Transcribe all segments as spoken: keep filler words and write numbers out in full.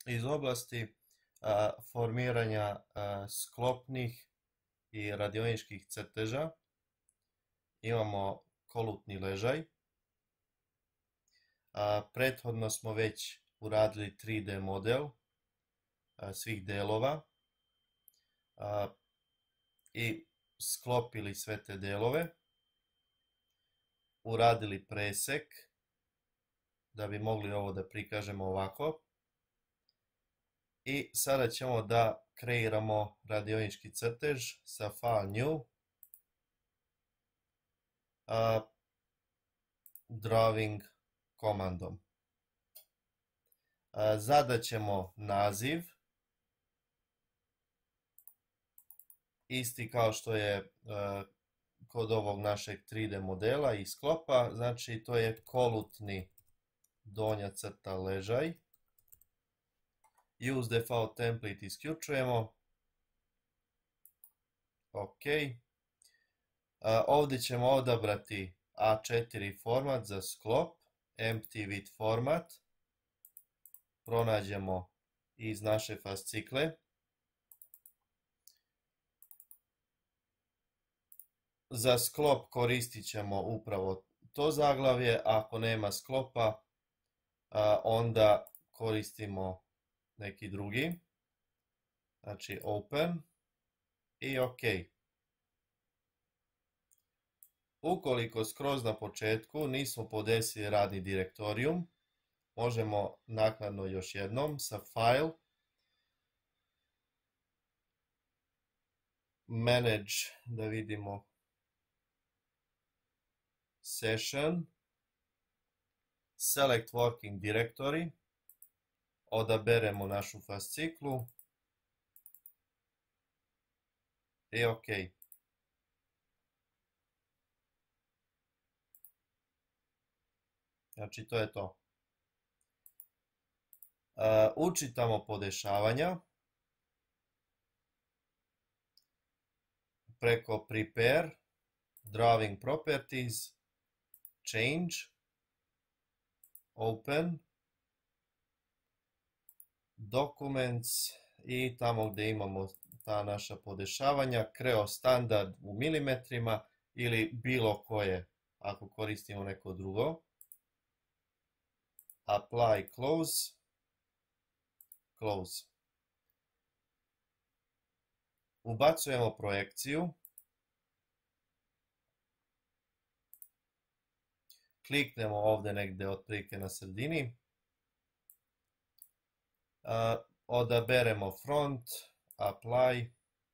iz oblasti a, formiranja a, sklopnih i radioničkih crteža. Imamo kolutni ležaj. A, prethodno smo već uradili tri D model a, svih delova a, i sklopili sve te delove. Uradili presek da bi mogli ovo da prikažemo ovako. I sada ćemo da kreiramo radionički crtež sa file new, uh, drawing komandom. Uh, zadaćemo naziv, isti kao što je uh, kod ovog našeg tri D modela i sklopa, znači to je kolutni donja crta ležaj. Use default template isključujemo. Ok. Ovdje ćemo odabrati A četiri format za sklop, empty width format. Pronađemo iz naše fascikle. Za sklop koristit ćemo upravo to zaglavlje, ako nema sklopa onda koristimo neki drugi, znači open i ok. Ukoliko skroz na početku nismo podesili radni direktorijum, možemo naknadno još jednom sa file, manage, da vidimo, session, select working directory, odaberemo našu fasciklu i ok. Znači to je to. Uh, učitamo podešavanja preko prepare, drawing properties, change, open, documents i tamo gdje imamo ta naša podešavanja, kreo standard u milimetrima ili bilo koje ako koristimo neko drugo. Apply, close, close. Ubacujemo projekciju. Kliknemo ovdje negdje otprilike na sredini. Uh, odaberemo front, apply,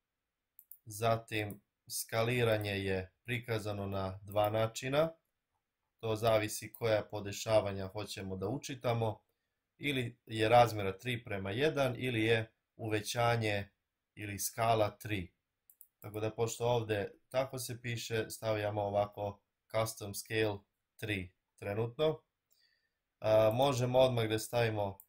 zatim skaliranje je prikazano na dva načina, to zavisi koja podešavanja hoćemo da učitamo, ili je razmjera tri prema jedan ili je uvećanje ili skala tri. Tako da pošto ovdje tako se piše, stavljamo ovako custom scale tri trenutno. Uh, možemo odmah da stavimo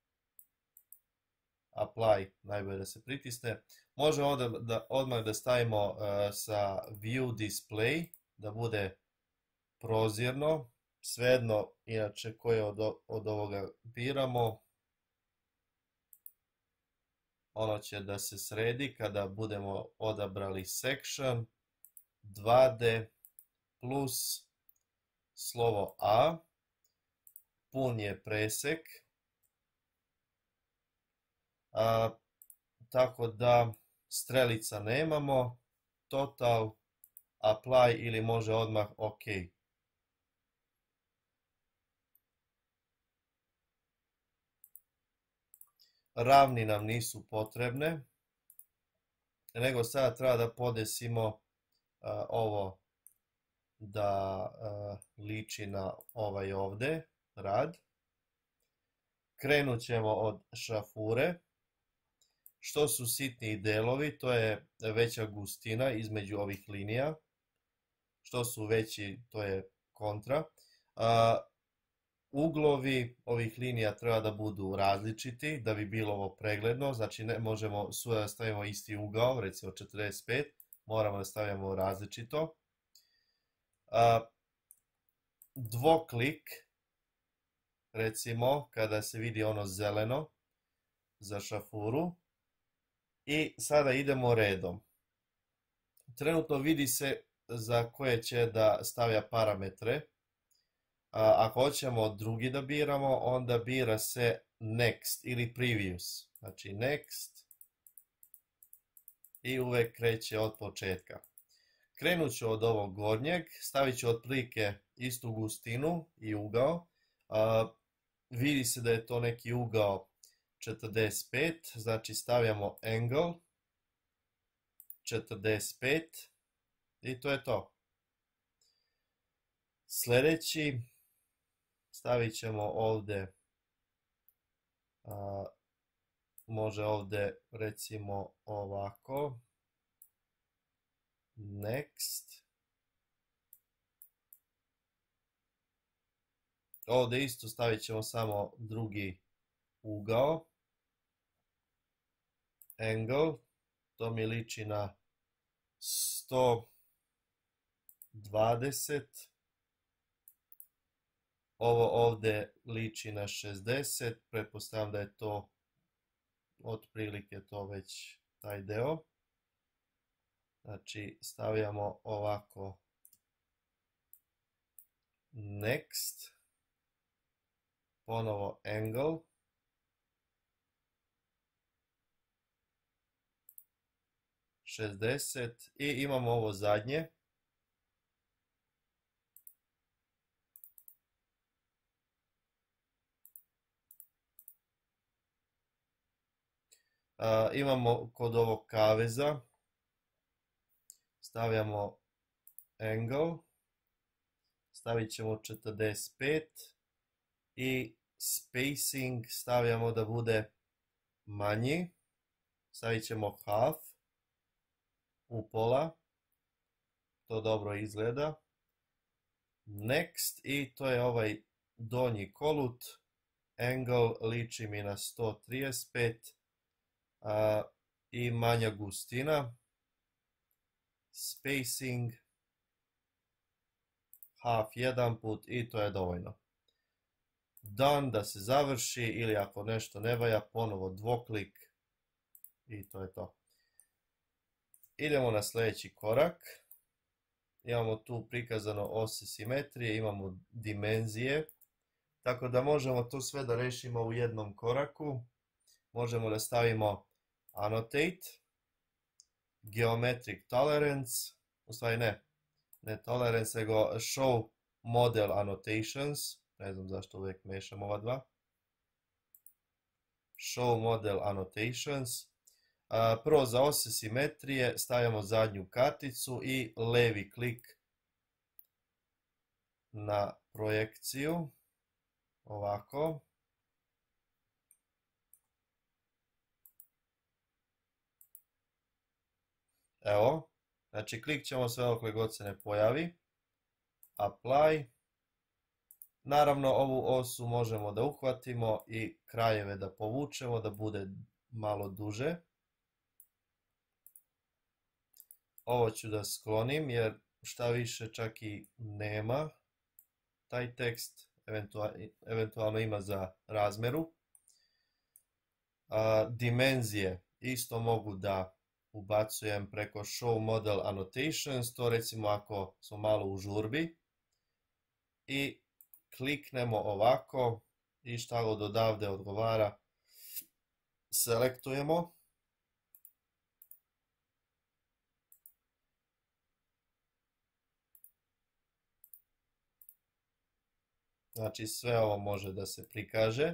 apply, najbolje da se pritisne. Možemo da, da, odmah da stavimo uh, sa view display, da bude prozirno, svejedno inače koje od, od ovoga biramo. Ono će da se sredi kada budemo odabrali section, dva D plus slovo A, pun je presek. A, tako da strelica nemamo, total, apply ili može odmah ok. Ravni nam nisu potrebne, nego sada treba da podesimo uh, ovo da uh, liči na ovaj ovdje rad. Krenut ćemo od šrafure. Što su sitniji delovi, to je veća gustina između ovih linija. Što su veći, to je kontra. Uh, uglovi ovih linija treba da budu različiti da bi bilo ovo pregledno. Znači ne možemo svuda da stavimo isti ugao, recimo četrdeset pet, moramo da stavimo različito. Uh, dvoklik, recimo kada se vidi ono zeleno, za šafuru. I sada idemo redom. Trenutno vidi se za koje će da stavlja parametre. Ako hoćemo drugi da biramo, onda bira se next ili previous. Znači next i uvek kreće od početka. Krenut ću od ovog gornjeg, stavit ću otprilike istu gustinu i ugao. Vidi se da je to neki ugao četrdeset pet, znači stavljamo angle četrdeset pet i to je to. Sljedeći stavit ćemo ovdje, a, može ovdje recimo ovako, next. Ovdje isto stavit ćemo samo drugi ugao, angle, to mi liči na sto dvadeset, ovo ovdje liči na šezdeset, pretpostavljam da je to otprilike to već taj deo. Znači stavljamo ovako next, ponovo angle, šezdeset i imamo ovo zadnje. Uh, imamo kod ovog kaveza, stavljamo angle, stavit ćemo četrdeset pet i spacing stavljamo da bude manji, stavit ćemo half, upola, to dobro izgleda. Next i to je ovaj donji kolut, angle liči mi na sto trideset pet a, i manja gustina. Spacing half jedan put i to je dovoljno. Done, da se završi, ili ako nešto ne valja ponovo dvoklik i to je to. Idemo na sljedeći korak. Imamo tu prikazano ose simetrije, imamo dimenzije, tako da možemo to sve da rešimo u jednom koraku. Možemo da stavimo annotate, geometric tolerance, u stvari ne, ne tolerance, nego show model annotations, ne znam zašto uvijek mešam ova dva. Show model annotations. Prvo za ose simetrije stavljamo zadnju karticu i levi klik na projekciju, ovako. Evo, znači klik ćemo sve dok god se ne pojavi. Apply. Naravno ovu osu možemo da uhvatimo i krajeve da povučemo da bude malo duže. Ovo ću da sklonim jer šta više čak i nema taj tekst, eventualno ima za razmeru. A, dimenzije isto mogu da ubacujem preko show model annotations, to recimo ako smo malo u žurbi. I kliknemo ovako i šta god odavde odgovara selektujemo. Znači sve ovo može da se prikaže.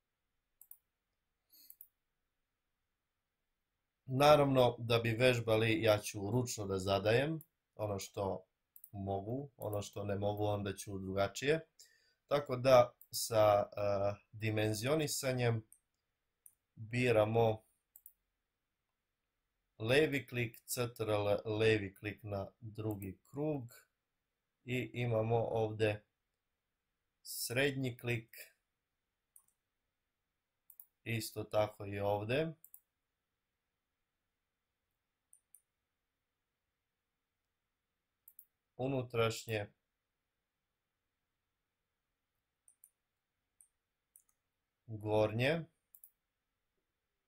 Naravno da bi vežbali ja ću ručno da zadajem ono što mogu, ono što ne mogu onda ću drugačije. Tako da sa uh, dimenzionisanjem biramo levi klik, ctrl, levi klik na drugi krug i imamo ovdje srednji klik, isto tako i ovdje. Unutrašnje, gornje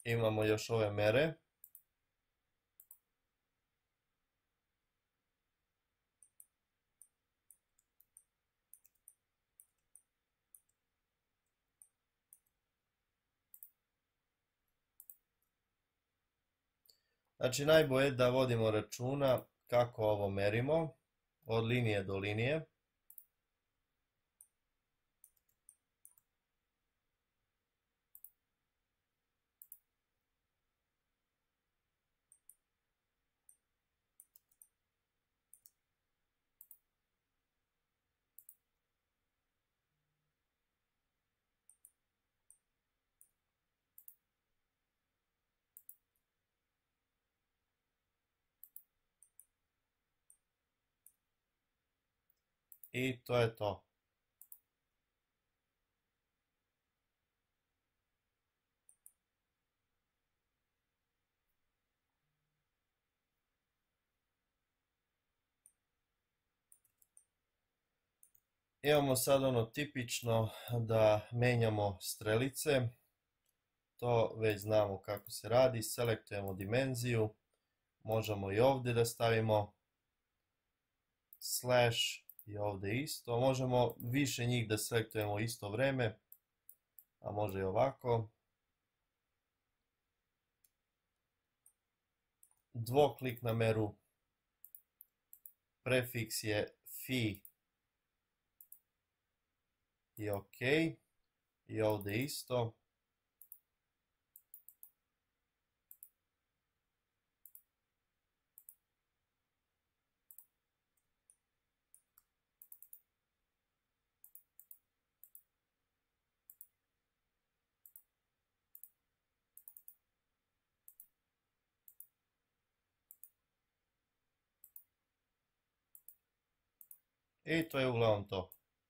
Imamo još ove mere. Znači najbolje je da vodimo računa kako ovo merimo od linije do linije. I to je to. Imamo sad ono tipično da menjamo strelice. To već znamo kako se radi. Selektujemo dimenziju. Možemo i ovdje da stavimo slash i ovdje isto. Možemo više njih da selektujemo u isto vreme. A može i ovako. Dvoklik na meru. Prefiks je fi i ok. I ovdje isto. I to je uglavnom to.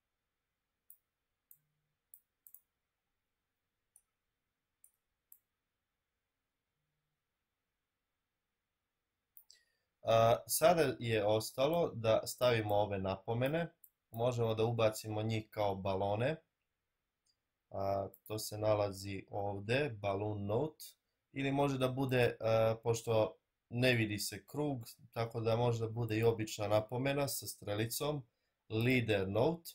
A, sada je ostalo da stavimo ove napomene. Možemo da ubacimo njih kao balone. A, to se nalazi ovdje, balloon note. Ili može da bude, a, pošto ne vidi se krug, tako da može da bude i obična napomena sa strelicom. Leader note.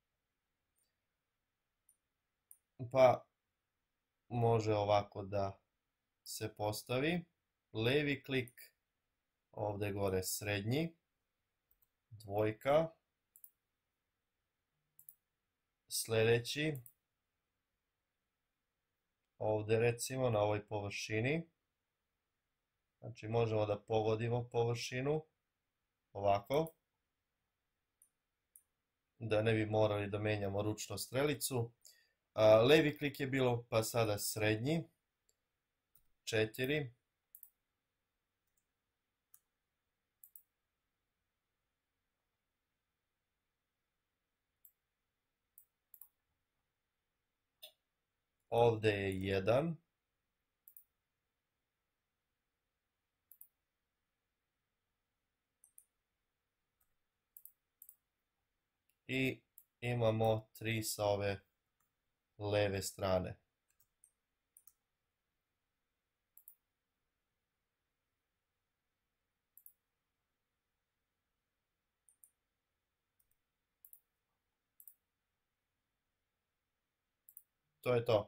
Pa može ovako da se postavi. Levi klik, ovdje gore srednji, dvojka, sljedeći, ovdje recimo na ovoj površini. Znači možemo da pogodimo površinu ovako, da ne bi morali da menjamo ručno strelicu. A, levi klik je bilo, pa sada srednji, četiri. Ovdje je jedan. I imamo tri sa ove leve strane. To je to.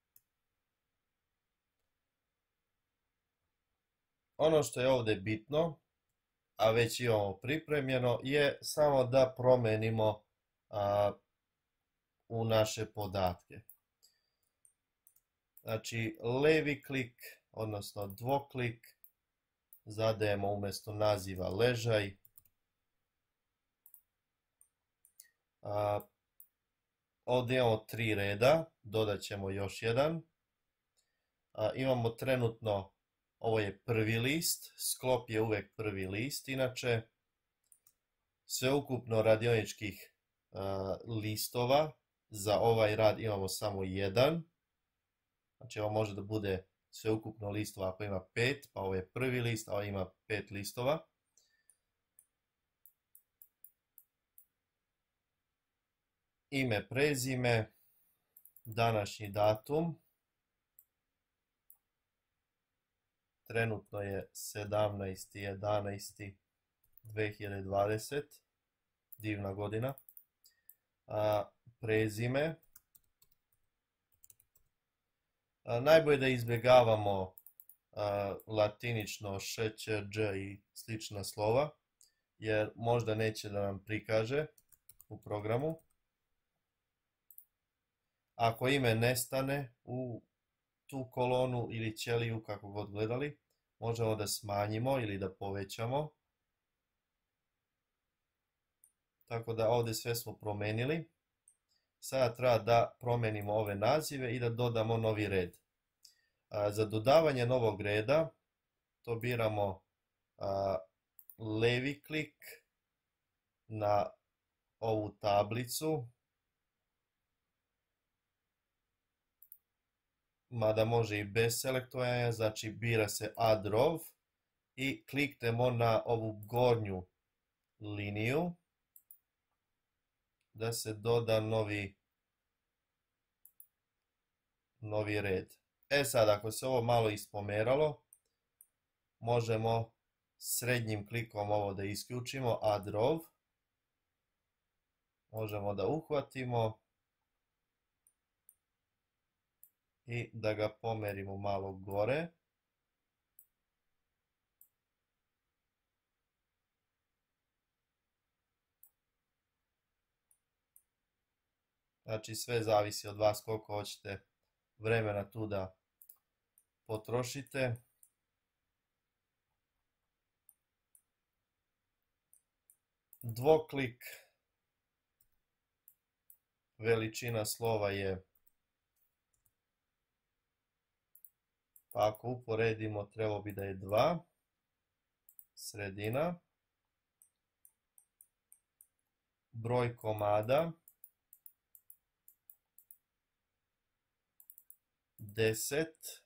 Ono što je ovdje bitno, a već imamo pripremljeno, je samo da promenimo a, u naše podatke. Znači levi klik, odnosno dvoklik, zadajemo umjesto naziva ležaj. A, ovdje imamo tri reda, dodat ćemo još jedan. A, imamo trenutno, ovo je prvi list, sklop je uvijek prvi list, inače sveukupno radioničkih a, listova za ovaj rad imamo samo jedan. Znači ovo može da bude sveukupno listova ako ima pet, pa ovo je prvi list, a ovo ima pet listova. Ime, prezime, današnji datum. trenutno je sedamnaesti jedanaesti dve hiljade dvadesete. Divna godina. A, prezime. A, najbolje da izbjegavamo a, latinično š, č, dž i slična slova, jer možda neće da nam prikaže u programu. Ako ime nestane u tu kolonu ili ćeliju, kako god gledali, možemo da smanjimo ili da povećamo. Tako da ovdje sve smo promenili. Sada treba da promenimo ove nazive i da dodamo novi red. Za dodavanje novog reda to biramo levi klik na ovu tablicu, mada može i bez selektovanja, znači bira se add row i kliknemo na ovu gornju liniju da se doda novi, novi red. E sad, ako se ovo malo ispomeralo, možemo srednjim klikom ovo da isključimo, add row. Možemo da uhvatimo i da ga pomerimo malo gore. Znači sve zavisi od vas koliko hoćete vremena tu da potrošite. Dvoklik, veličina slova je, pa ako uporedimo trebalo bi da je dva, sredina, broj komada, deset,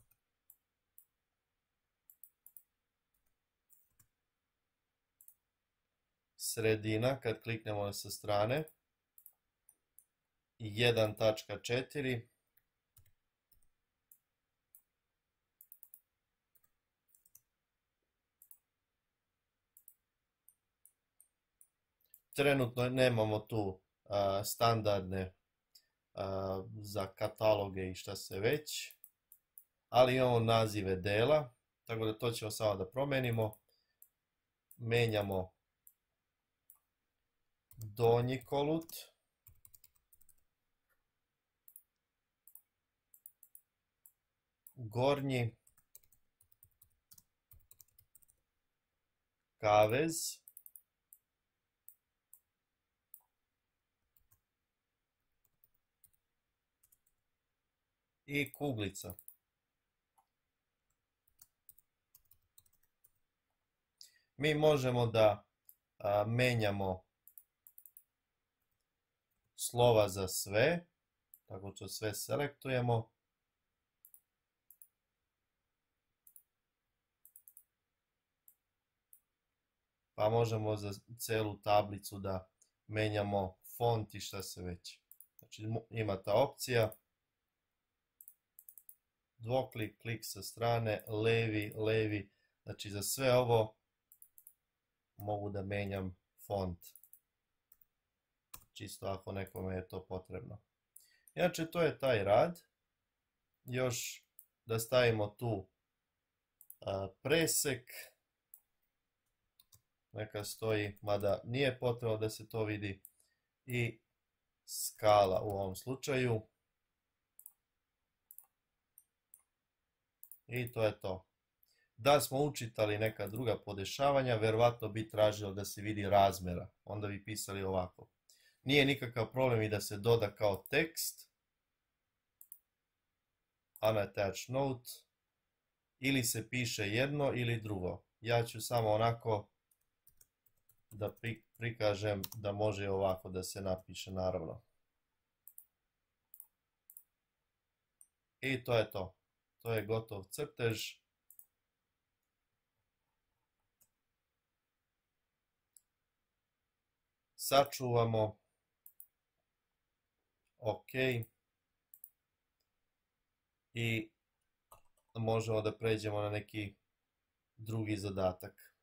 sredina kad kliknemo sa strane, jedan tačka četiri, trenutno nemamo tu a, standardne a, za kataloge i šta se već, ali imamo nazive dela, tako da to ćemo samo da promenimo. Menjamo donji kolut, gornji kavez, i kuglica. Mi možemo da a, menjamo slova za sve, tako što sve selektujemo. Pa možemo za celu tablicu da menjamo font i šta se već. Znači ima ta opcija. Dvoklik, klik sa strane, levi, levi. Znači za sve ovo mogu da menjam font. Čisto ako nekome je to potrebno. Inače to je taj rad. Još da stavimo tu a, presek. Neka stoji, mada nije potrebno da se to vidi. I skala u ovom slučaju. I to je to. Da smo učitali neka druga podešavanja, verovatno bi tražilo da se vidi razmera. Onda bi pisali ovako. Nije nikakav problem i da se doda kao tekst. Unattached note. Ili se piše jedno ili drugo. Ja ću samo onako da prikažem da može ovako da se napiše, naravno. I to je to. To je gotov crtež. Sačuvamo. Ok. I možemo da pređemo na neki drugi zadatak.